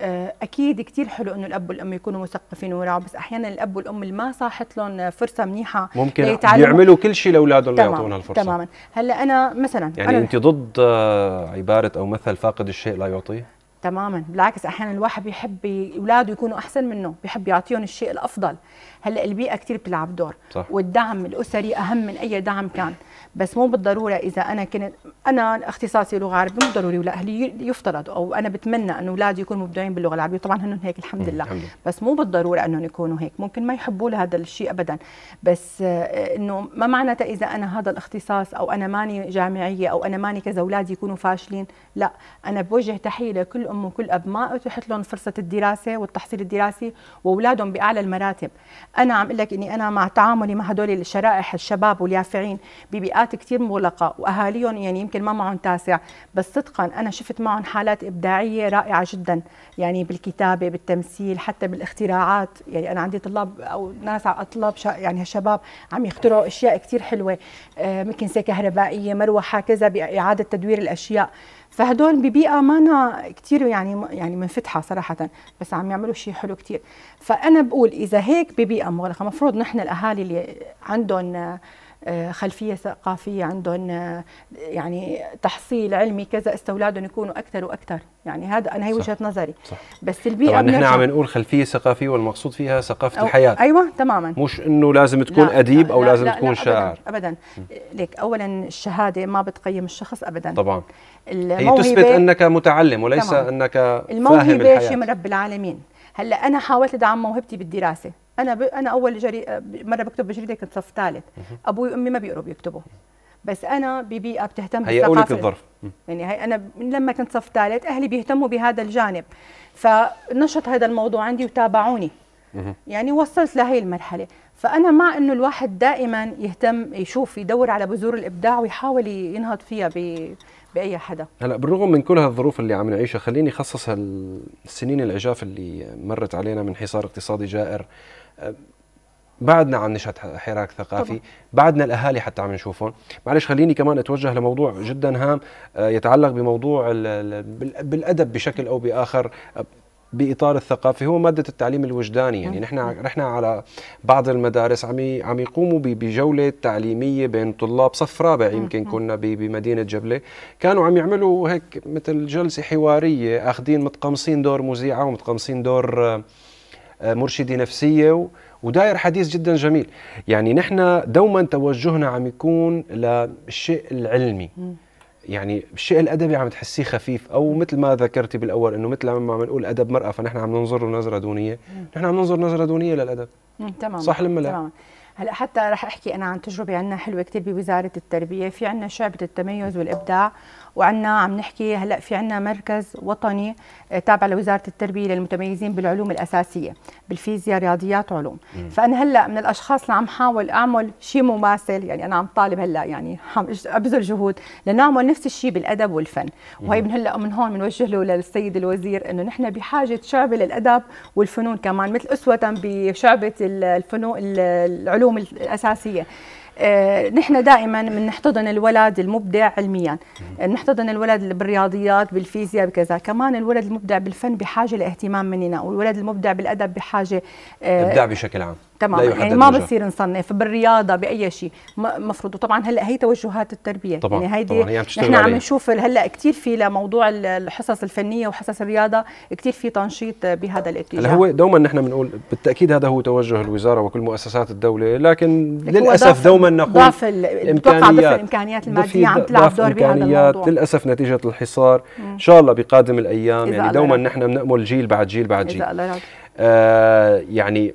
اكيد كثير حلو انه الاب والام يكونوا مثقفين ويراعوا، بس احيانا الاب والام اللي ما صاحت لهم فرصه منيحه ممكن يعملوا كل شيء لاولادهم ليعطونا الفرصه. تماما. هلا انا مثلا يعني أنا انت ضد عباره او مثل فاقد الشيء لا يعطيه؟ تماما، بالعكس احيانا الواحد بيحب اولاده يكونوا احسن منه، بيحب يعطيهم الشيء الافضل. هلا البيئه كثير بتلعب دور صح. والدعم الاسري اهم من اي دعم كان، بس مو بالضروره اذا انا كنت انا اختصاصي لغه عربيه مو ضروري ولا اهلي يفترض او انا بتمنى انه اولادي يكونوا مبدعين باللغه العربيه، طبعا هن هيك الحمد لله، بس مو بالضروره انهم يكونوا هيك، ممكن ما يحبوا هذا الشيء ابدا، بس انه ما معناته اذا انا هذا الاختصاص او انا ماني جامعيه او انا ماني كذا اولادي يكونوا فاشلين، لا انا بوجه تحيه لكل ام وكل اب ما اتيحت لهم فرصه الدراسه والتحصيل الدراسي واولادهم باعلى المراتب. انا عم اقول لك اني انا مع تعاملي مع هدول الشرائح الشباب واليافعين ببيئات كثير مغلقه واهاليهم يعني يمكن ما معهم تاسع، بس صدقا انا شفت معهم حالات ابداعيه رائعه جدا، يعني بالكتابه بالتمثيل حتى بالاختراعات. يعني انا عندي طلاب او ناس طلاب يعني هالشباب عم يخترعوا اشياء كثير حلوه، آه مكنسه كهربائيه مروحه كذا باعاده تدوير الاشياء، فهدول ببيئه مانا كثير يعني يعني منفتحه صراحه، بس عم يعملوا شيء حلو كثير. فانا بقول اذا هيك ببيئه مغلقه مفروض نحن الاهالي اللي عندهم خلفيه ثقافيه عندهم يعني تحصيل علمي كذا استولادهم يكونوا اكثر واكثر، يعني هذا انا هي وجهه نظري صح. بس البيئه طبعا نحن عم نقول خلفية ثقافية والمقصود فيها ثقافة الحياة. ايوه تماما، مش انه لازم تكون لا اديب لا او لا لازم لا تكون لا شاعر ابدا, أبداً. ليك اولا الشهاده ما بتقيم الشخص ابدا طبعا، هي تثبت انك متعلم وليس تمام. انك فاهم الحياة. الموهبه شيء من رب العالمين. هلا انا حاولت ادعم موهبتي بالدراسه، انا ب... انا اول جري... مره بكتب بجريده كنت صف ثالث، ابوي وامي ما بيقروا بيكتبوا، بس انا ببيئه بتهتم بالثقافه. هي لك الظرف يعني هي انا لما كنت صف ثالث اهلي بيهتموا بهذا الجانب، فنشط هذا الموضوع عندي وتابعوني، يعني وصلت لهي المرحله. فانا مع انه الواحد دائما يهتم يشوف يدور على بذور الابداع ويحاول ينهض فيها ب باي حدا. هلا بالرغم من كل هالظروف اللي عم نعيشها، خليني اخصص السنين العجاف اللي مرت علينا من حصار اقتصادي جائر، بعدنا عم نشهد حراك ثقافي طبعا. بعدنا الاهالي حتى عم نشوفهم. معلش خليني كمان اتوجه لموضوع جدا هام يتعلق بموضوع بالادب بشكل او باخر باطار الثقافي، هو ماده التعليم الوجداني. يعني نحن رحنا على بعض المدارس عم عم يقوموا بجوله تعليميه بين طلاب صف رابع، يمكن كنا بمدينه جبله، كانوا عم يعملوا هيك مثل جلسه حواريه، اخذين متقمصين دور مذيعه ومتقمصين دور مرشدة نفسية وداير حديث جدا جميل. يعني نحن دوما توجهنا عم يكون للشيء العلمي، يعني الشيء الادبي عم تحسيه خفيف، او مثل ما ذكرتي بالاول انه مثل ما عم نقول ادب مرأة فنحن عم ننظر له نظره دونيه، نحن عم ننظر نظره دونيه للادب. تمام صح لما لا؟ تمام. هلا حتى رح احكي انا عن تجربه عندنا حلوه كثير بوزاره التربيه، في عندنا شعبه التميز والابداع، وعندنا عم نحكي هلا في عندنا مركز وطني تابع لوزاره التربيه للمتميزين بالعلوم الاساسيه، بالفيزياء رياضيات علوم. مم. فانا هلا من الاشخاص اللي عم حاول اعمل شيء مماثل، يعني انا عم طالب هلا يعني عم ابذل جهود لنعمل نفس الشيء بالادب والفن، وهي من هلا من هون بنوجه له للسيد الوزير انه نحن بحاجه شعبه للادب والفنون كمان، مثل اسوه بشعبه الفنون العلوم الاساسيه. آه، نحن دائما بنحتضن الولد المبدع علميا، بنحتضن الولد بالرياضيات بالفيزياء بكذا، كمان الولد المبدع بالفن بحاجه لاهتمام مننا، والولد المبدع بالادب بحاجه آه ابداع بشكل عام. تمام، يعني ما بصير نصنف بالرياضه باي شيء مفروض. وطبعا هلا هي توجهات التربيه، طبعا يعني هيدي نحن عم نشوف هلا كثير في لموضوع الحصص الفنيه وحصص الرياضه كثير في تنشيط بهذا الاتجاه. هلا هو دوما نحن بنقول بالتاكيد هذا هو توجه الوزاره وكل مؤسسات الدوله، لكن للاسف دوما نقول ضعف الامكانيات الامكانيات الماديه عم تلعب دور بهذا الموضوع للاسف نتيجه الحصار. مم. ان شاء الله بقادم الايام يعني دوما نحن بنأمل جيل بعد جيل بعد جيل. آه يعني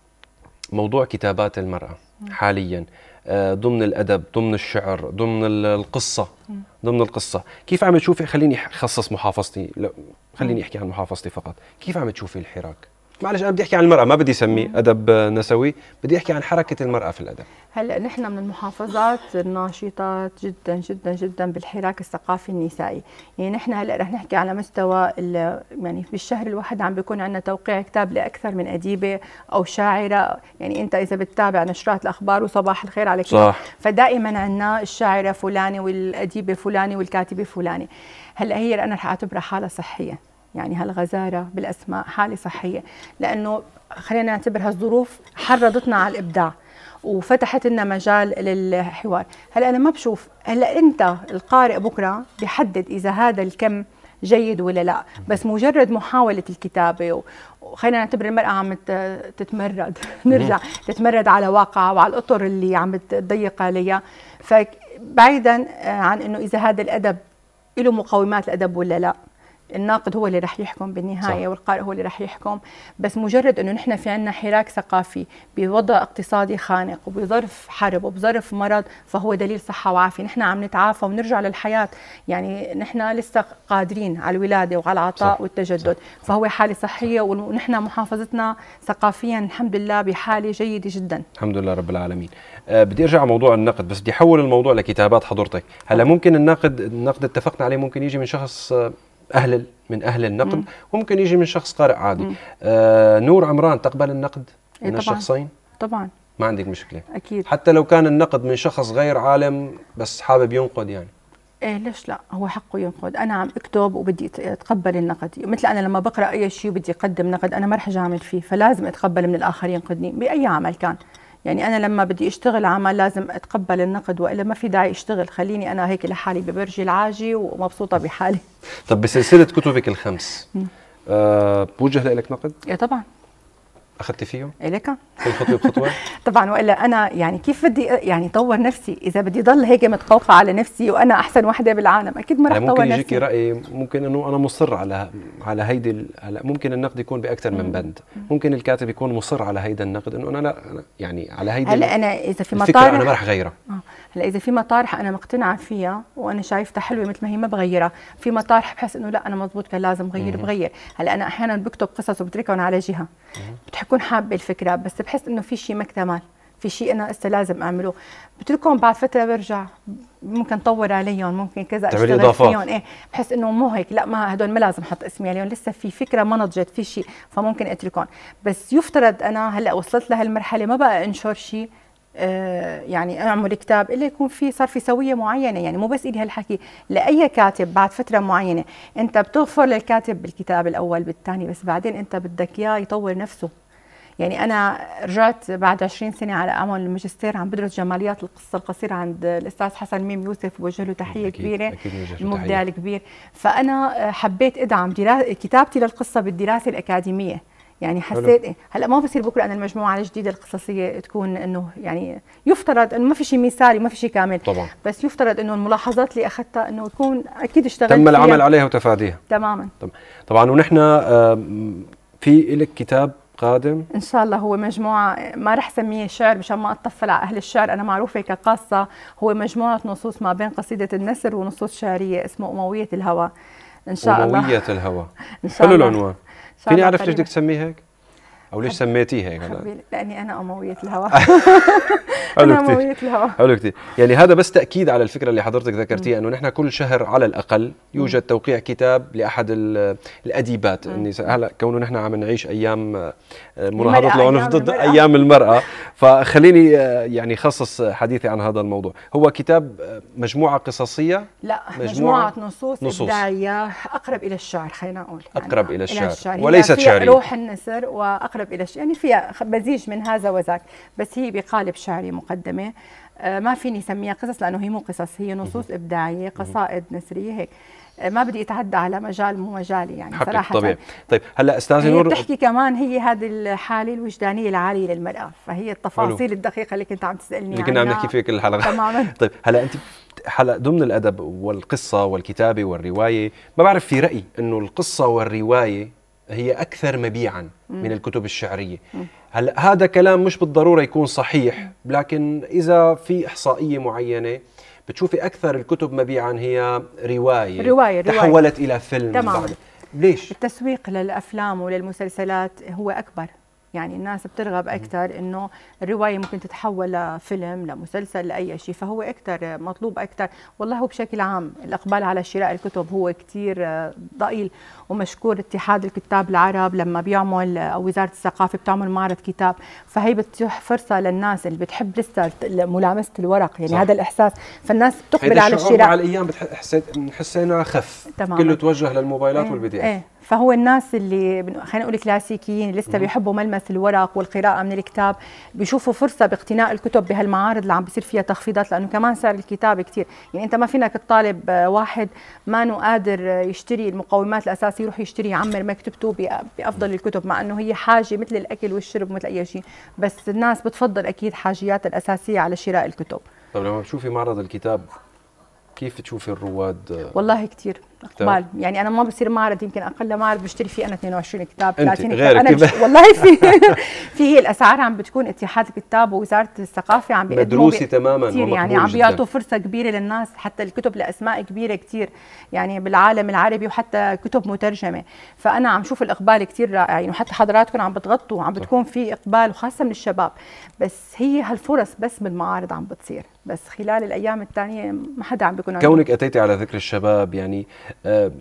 موضوع كتابات المرأة حاليا ضمن الأدب، ضمن الشعر، ضمن القصة، ضمن القصة، كيف عم تشوفي؟ خليني أخصص محافظتي، لا خليني أحكي عن محافظتي فقط. كيف عم تشوفي الحراك؟ معلش أنا بدي أحكي عن المرأة، ما بدي أسميه أدب نسوي، بدي أحكي عن حركة المرأة في الأدب. هلا نحن من المحافظات الناشطات جدا جدا جدا بالحراك الثقافي النسائي، يعني نحن هلا رح نحكي على مستوى يعني بالشهر الواحد عم بيكون عندنا توقيع كتاب لاكثر من اديبه او شاعره، يعني انت اذا بتتابع نشرات الاخبار وصباح الخير عليك صح، فدائما عندنا الشاعره فلانه والاديبه فلانه والكاتبه فلانه. هلا هي انا رح اعتبرها حاله صحيه، يعني هالغزاره بالاسماء حاله صحيه، لانه خلينا نعتبرها الظروف حرضتنا على الابداع وفتحت لنا مجال للحوار. هلا انا ما بشوف، هلا انت القارئ بكره بيحدد اذا هذا الكم جيد ولا لا، بس مجرد محاوله الكتابه، وخلينا نعتبر المراه عم تتمرد نرجع تتمرد على واقعها وعلى الاطر اللي عم تضيق عليها، فبعيدا عن انه اذا هذا الادب له مقومات الادب ولا لا، الناقد هو اللي رح يحكم بالنهايه، صح. والقارئ هو اللي رح يحكم، بس مجرد انه نحن في عندنا حراك ثقافي بوضع اقتصادي خانق وبظرف حرب وبظرف مرض، فهو دليل صحه وعافيه، نحن عم نتعافى ونرجع للحياه، يعني نحن لسه قادرين على الولاده وعلى العطاء صح. والتجدد، صح. فهو حاله صحيه، ونحن محافظتنا ثقافيا الحمد لله بحاله جيده جدا الحمد لله رب العالمين. أه بدي ارجع على موضوع النقد، بس بدي احول الموضوع لكتابات حضرتك. هلا ممكن النقد النقد اتفقنا عليه ممكن يجي من شخص أهل من أهل النقد، مم. وممكن يجي من شخص قارئ عادي. آه نور عمران تقبل النقد من طبعاً. الشخصين؟ طبعا ما عندك مشكلة أكيد، حتى لو كان النقد من شخص غير عالم بس حابب ينقد يعني؟ ايه ليش لا، هو حقه ينقد، انا عم اكتب وبدي اتقبل النقد، مثل انا لما بقرا اي شيء وبدي اقدم نقد انا ما رح اعمل فيه، فلازم اتقبل من الاخر ينقدني باي عمل كان، يعني انا لما بدي اشتغل عمل لازم اتقبل النقد، والا ما في داعي اشتغل، خليني انا هيك لحالي ببرجي العاجي ومبسوطه بحالي. طب بسلسله كتبك الخمس أه بوجه لك نقد؟ ايه طبعا. اخذتي فيه؟ ايه لك كل خطوه بخطوه؟ طبعا، والا انا يعني كيف بدي يعني طور نفسي اذا بدي ضل هيك متقوقعه على نفسي وانا احسن وحده بالعالم؟ اكيد ما رح طور نفسي. ممكن يجيكي راي ممكن انه انا مصر على على هيدي، هلا ممكن النقد يكون باكثر من بند، ممكن الكاتب يكون مصر على هيدا النقد انه انا لا يعني على هيدي هلا انا اذا في مطارح انا ما رح غيرها. هلا اذا في مطارح انا مقتنعه فيها وانا شايفتها حلوه مثل ما هي ما بغيرها، في مطارح بحس انه لا انا مضبوط كان لازم غير بغير. هلا انا احيانا بكتب قصص وبتركهم على جهه بتكون حابه الفكره، بس بحس انه في شيء ما اكتمل، في شيء انا هسه لازم اعمله، بتركهم بعد فتره برجع ممكن طور عليهم، ممكن كذا اشتغل فيهم، ايه بحس انه مو هيك، لا ما هدول ما لازم احط اسمي عليهم، لسه في فكره ما نضجت في شيء، فممكن اتركهم. بس يفترض انا هلا وصلت لهالمرحله ما بقى انشر شيء، آه يعني اعمل كتاب الا يكون في صار في سويه معينه، يعني مو بس الي هالحكي، لاي كاتب بعد فتره معينه انت بتغفر للكاتب بالكتاب الاول بالثاني، بس بعدين انت بدك اياه يطور نفسه. يعني انا رجعت بعد عشرين سنه على اعمل الماجستير عم بدرس جماليات القصه القصيره عند الاستاذ حسن ميم يوسف، بوجه له تحيه أكيد كبيره، أكيد المبدع الكبير. فانا حبيت ادعم كتابتي للقصه بالدراسه الاكاديميه، يعني حسيت إيه؟ هلا ما بصير بكره انا المجموعه الجديده القصصيه تكون انه يعني يفترض انه ما في شيء مثالي ما في شيء كامل طبعا، بس يفترض انه الملاحظات اللي اخذتها انه تكون اكيد اشتغلت تم العمل عليها وتفاديها تماما. طبعا، ونحن في لك كتاب القادم؟ ان شاء الله هو مجموعه، ما رح سميه شعر مشان ما اطفل على اهل الشعر، انا معروفه كقاصه، هو مجموعه نصوص ما بين قصيده النسر ونصوص شعريه اسمه أموية الهوى. ان شاء الله. أموية الهوى. ان شاء حلو الله. العنوان. فيني اعرف ليش بدك تسميه هيك؟ او ليش سميتيه هيك؟ لاني انا أموية الهوى. حلو أنا كتير. أموية الهوى. حلو كثير. يعني هذا بس تاكيد على الفكره اللي حضرتك ذكرتيها، انه نحن كل شهر على الاقل يوجد توقيع كتاب لاحد الاديبات. هلا كونه نحن عم نعيش ايام مناهضه العنف ضد ايام المراه، فخليني يعني خصص حديثي عن هذا الموضوع. هو كتاب مجموعه قصصيه؟ لا، مجموعه, مجموعة نصوص, نصوص ابداعيه اقرب الى الشعر، خلينا نقول يعني اقرب الى الشعر, الشعر. وليست شعريه. روح النسر واقرب الى الشعر، يعني فيها مزيج من هذا وذاك، بس هي بقالب شعري مقدمه. آه ما فيني اسميها قصص لانه هي مو قصص، هي نصوص ابداعيه، قصائد نسريه هيك. آه ما بدي اتعدى على مجال مو مجالي يعني صراحه. طبيعي. طيب هلا استاذه نور بتحكي كمان هي هذه الحاله الوجدانيه العاليه للمراه، فهي التفاصيل حلو. الدقيقه اللي كنت عم تسالني عنها اللي كنا عم نحكي فيها كل الحلقه. تماما. طيب هلا انت هلا ضمن الادب والقصه والكتابه والروايه، ما بعرف في رايي انه القصه والروايه هي اكثر مبيعا من الكتب الشعريه. هلا هذا كلام مش بالضروره يكون صحيح، لكن اذا في احصائيه معينه بتشوفي اكثر الكتب مبيعا هي روايه روايه تحولت الى فيلم. تماما. ليش؟ التسويق للافلام وللمسلسلات هو اكبر، يعني الناس بترغب اكثر انه الروايه ممكن تتحول لفيلم لمسلسل لاي شيء، فهو اكثر مطلوب اكثر. والله هو بشكل عام الاقبال على شراء الكتب هو كثير ضئيل، ومشكور اتحاد الكتاب العرب لما بيعمل او وزاره الثقافه بتعمل معرض كتاب، فهي بتتيح فرصه للناس اللي بتحب لسه ملامسه الورق، يعني صح. هذا الاحساس، فالناس بتقبل على الشراء. مع الايام بتحس انه اخف، كله توجه للموبايلات ايه والبي دي اف. ايه. فهو الناس اللي خلينا نقول كلاسيكيين لسه بيحبوا ملمس الورق والقراءه من الكتاب بيشوفوا فرصه باقتناء الكتب بهالمعارض اللي عم بيصير فيها تخفيضات، لانه كمان سعر الكتاب كثير، يعني انت ما فينك تطالب واحد ما انه قادر يشتري المقومات الاساسيه يروح يشتري يعمر مكتبته بافضل الكتب، مع انه هي حاجه مثل الاكل والشرب مثل اي شيء، بس الناس بتفضل اكيد حاجياتها الاساسيه على شراء الكتب. طيب لما بتشوفي معرض الكتاب كيف تشوفي الرواد؟ والله كثير اقبال، يعني انا ما بصير معرض يمكن اقل معرض بشتري فيه انا اثنين وعشرين كتاب ثلاثين كتاب انا بش... والله في في هي الاسعار عم بتكون اتحاد الكتاب ووزاره الثقافه عم بيقدموا مدروسه تماما كثير، يعني عم بيعطوا فرصه كبيره للناس، حتى الكتب لاسماء كبيره كثير يعني بالعالم العربي، وحتى كتب مترجمه، فانا عم شوف الاقبال كثير رائع يعني، وحتى حضراتكم عم بتغطوا عم بتكون في اقبال وخاصه من الشباب، بس هي هالفرص بس بالمعارض عم بتصير، بس خلال الايام الثانيه ما حدا عم بيكون. كونك اتيتي على ذكر الشباب، يعني آه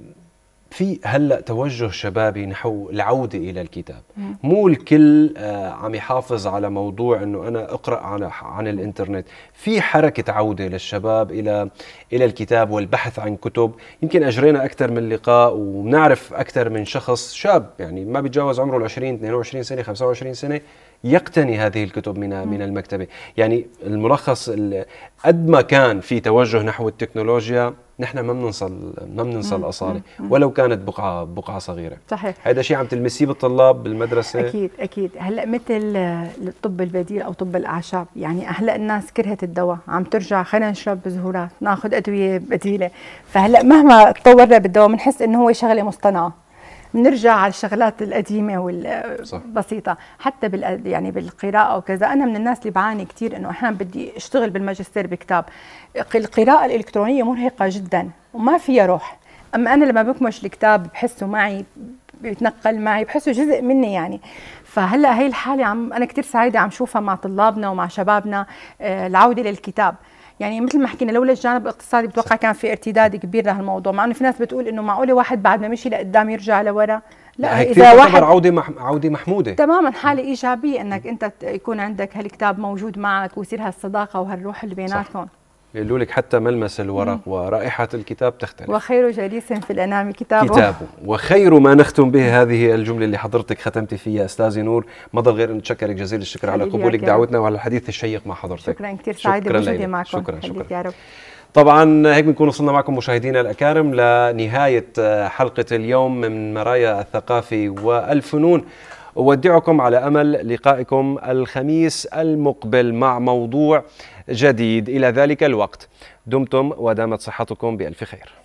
في هلا توجه شبابي نحو العوده الى الكتاب، مو الكل آه عم يحافظ على موضوع انه انا اقرا عن عن الانترنت، في حركه عوده للشباب الى الى الكتاب والبحث عن كتب. يمكن اجرينا اكثر من لقاء وبنعرف اكثر من شخص شاب يعني ما بيتجاوز عمره ال عشرين اثنين وعشرين سنه خمسة وعشرين سنه يقتني هذه الكتب من من المكتبه. يعني الملخص قد ما كان في توجه نحو التكنولوجيا، نحن ما بننسى ما بننسى الاصاله ولو كانت بقعه بقعه صغيره. صحيح. هذا شيء عم تلمسيه بالطلاب بالمدرسه. اكيد اكيد. هلا مثل الطب البديل او طب الاعشاب، يعني هلا الناس كرهت الدواء، عم ترجع خلينا نشرب بزهورات، ناخذ ادويه بديله، فهلا مهما تطورنا بالدواء بنحس انه هو شغله مصطنعه، بنرجع على الشغلات القديمه والبسيطه. حتى بال يعني بالقراءه وكذا، انا من الناس اللي بعاني كثير انه احيانا بدي اشتغل بالماجستير بكتاب، القراءه الالكترونيه مرهقه جدا وما فيها روح، اما انا لما بكمش الكتاب بحسه معي، بيتنقل معي، بحسه جزء مني يعني. فهلا هي الحاله عم انا كثير سعيده عم شوفها مع طلابنا ومع شبابنا، آه العوده للكتاب. يعني مثل ما حكينا لولا الجانب الاقتصادي بتوقع كان في ارتداد كبير لهالموضوع، مع انه في ناس بتقول انه معقوله واحد بعد ما مشي لقدام يرجع لورا، لا اذا واحد عوده مح... عوده محموده تماما، حاله ايجابيه انك انت يكون عندك هالكتاب موجود معك ويصير هالصداقه وهالروح اللي بيناتكم. يقولوا لك حتى ملمس الورق مم. ورائحة الكتاب تختلف. وخير جليس في الأنام كتابه. كتابه. وخير ما نختم به هذه الجملة اللي حضرتك ختمتي فيها أستاذة نور. ما ضل غير أن نتشكرك جزيل الشكر على قبولك دعوتنا وعلى الحديث الشيق مع حضرتك. شكرا كثير، سعيدة بوجودي معكم. شكرا شكرا يا رب. طبعا هيك بنكون وصلنا معكم مشاهدينا الأكارم لنهاية حلقة اليوم من مرايا الثقافة والفنون. أودعكم على أمل لقائكم الخميس المقبل مع موضوع جديد. إلى ذلك الوقت دمتم ودامت صحتكم بألف خير.